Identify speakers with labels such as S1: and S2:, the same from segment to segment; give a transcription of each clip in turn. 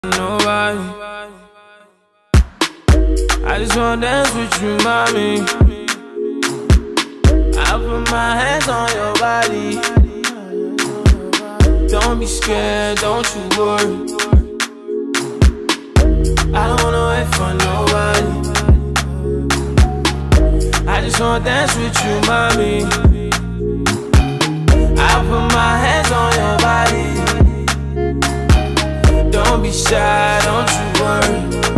S1: Nobody. I just wanna dance with you, mommy. I put my hands on your body. Don't be scared, don't you worry. I don't wanna wait for nobody. I just wanna dance with you, mommy. I put my hands on your body. Don't be shy, don't you worry.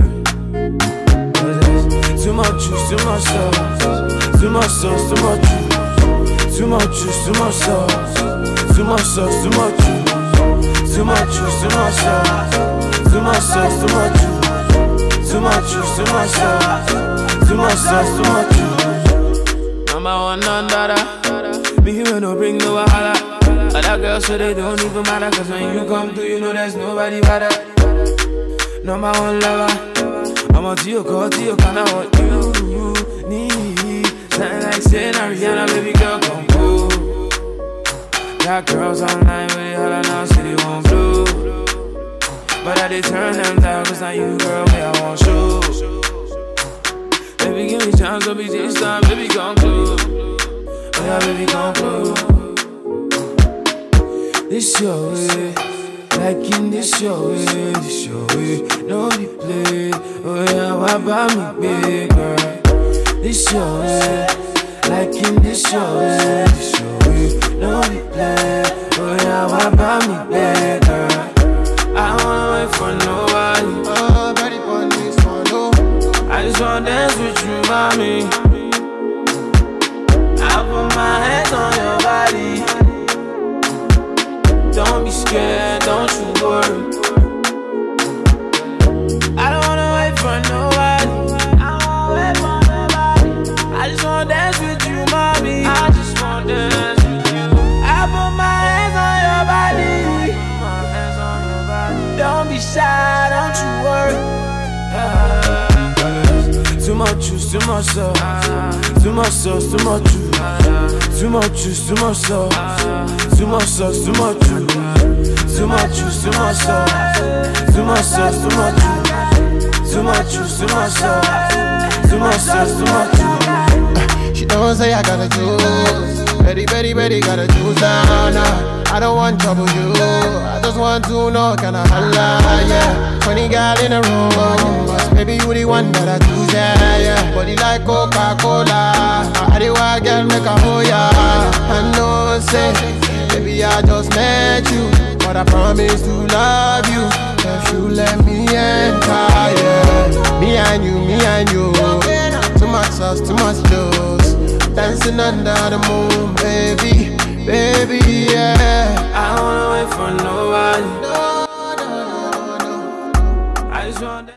S1: Too much juice, too much sauce. Too much sauce, too much juice. Too much juice, too much sauce. Too much sauce, too much juice. Too much juice, too much sauce. Too much sauce, too much juice. Too much juice, too much sauce. Too much sauce, too much juice. Number one, none dada. Me here no bring no wahala. Other girls so they don't even matter. Cause when you come through you know there's nobody better. Number one lover. I'm on to your call, to your kind of what you need. Something like saying Ariana, baby girl, come go. Got girls online with it, holla now, say they won't blow. But I did turn them down, cause now you girl, me I won't show. Baby give me chance, don't be this time, baby come close. Oh yeah, baby come close. This your way, like in this your way, no replay. Oh yeah, why buy me big girl? This your way, like in this your way, no replay. Oh yeah, why buy me big girl? I don't wanna wait for nobody.
S2: Oh, ready for this one, no.
S1: I just wanna dance with you, mommy. I put my hands on your body. Don't be scared, don't you worry. I don't wanna wait for nobody. I don't wanna wait for nobody. I just wanna dance with you, mommy. I just wanna dance with you. I put my hands on your body. My hands on your body. Don't be shy, don't you worry. Too much juice, too much sauce. Too much sauce, too much juice. Too much juice, too much sauce. Too much sauce, too much juice. Too much juice, too much sauce. Too much sauce, too much juice. Too much juice, too much sauce. Too much sauce, too much juice.
S2: She don't say I gotta choose. Very, very, very gotta choose now, nah. I don't want trouble, you. I just want to know, can I holla, yeah. 20 gal in a room, but maybe you the one that I choose, yeah, yeah. Body like Coca-Cola, I do I girl make a hoe, yeah. I know, say, baby, I just met you, but I promise to love you if you let me enter, yeah. Me and you, too much sauce, too much juice. Dancing under the moon, baby, baby, yeah.
S1: I don't wanna wait for no